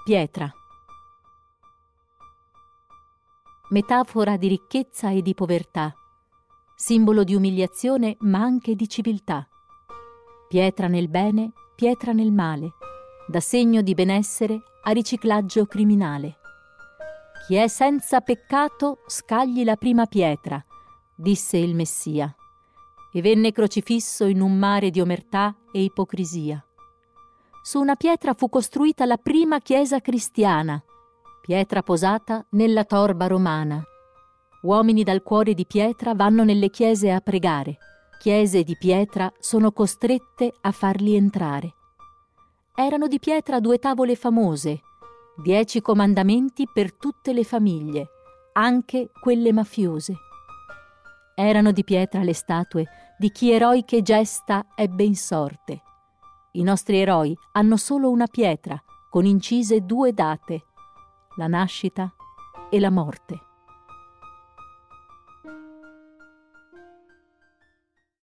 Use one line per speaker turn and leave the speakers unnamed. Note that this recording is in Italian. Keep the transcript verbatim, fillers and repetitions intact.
Pietra. Metafora di ricchezza e di povertà, simbolo di umiliazione ma anche di civiltà. Pietra nel bene, pietra nel male, da segno di benessere a riciclaggio criminale. Chi è senza peccato scagli la prima pietra, disse il Messia, e venne crocifisso in un mare di omertà e ipocrisia. Su una pietra fu costruita la prima chiesa cristiana, pietra posata nella torba romana. Uomini dal cuore di pietra vanno nelle chiese a pregare, chiese di pietra sono costrette a farli entrare. Erano di pietra due tavole famose, dieci comandamenti per tutte le famiglie, anche quelle mafiose. Erano di pietra le statue di chi eroiche gesta ebbe in sorte. I nostri eroi hanno solo una pietra, con incise due date, la nascita e la morte.